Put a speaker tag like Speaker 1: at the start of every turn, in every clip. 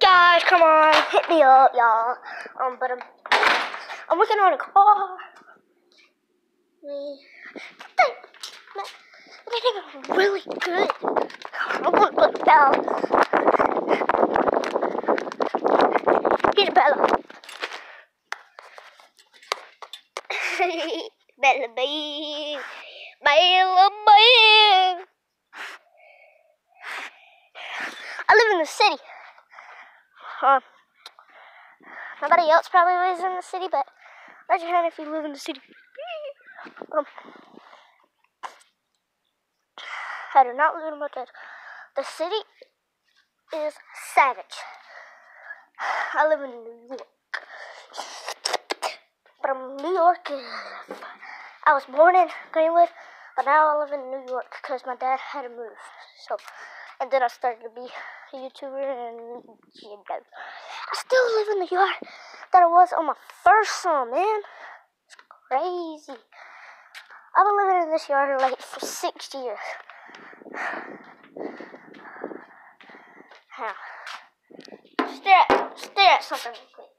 Speaker 1: Guys, come on, hit me up, y'all. But I'm working on a car. I think I'm really good. I want to put Bella. Here's Bella. Bella bee. Bella bee. I live in the city. Nobody else probably lives in the city, but raise your hand if you live in the city. I do not live in Montana. The city is savage. I live in New York. But New York is... I was born in Greenwood, but now I live in New York because my dad had to move. And then I started to be a YouTuber, and I still live in the yard that I was on my first son, man. It's crazy. I've been living in this yard like for 6 years. Now, stare at something real quick.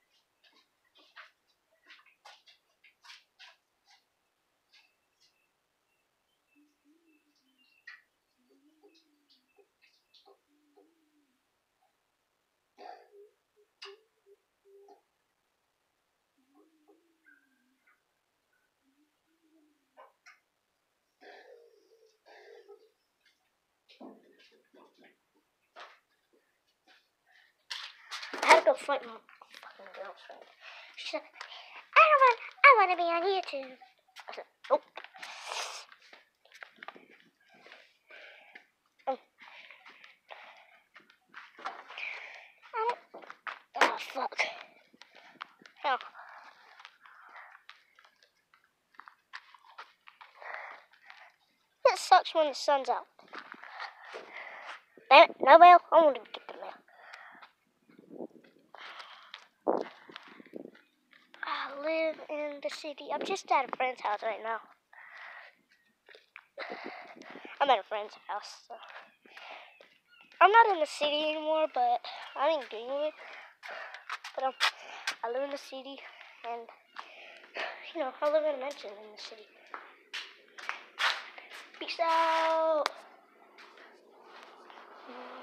Speaker 1: I had to go fight my fucking girlfriend. She said, I want to be on YouTube. I said, nope. Oh, fuck. Hell. It sucks when the sun's out. Damn it, no mail? I want to get the mail. I live in the city. I'm just at a friend's house right now. I'm at a friend's house, so. I'm not in the city anymore, but I'm in Greenwood. But I live in the city, and, I live in a mansion in the city. Peace out.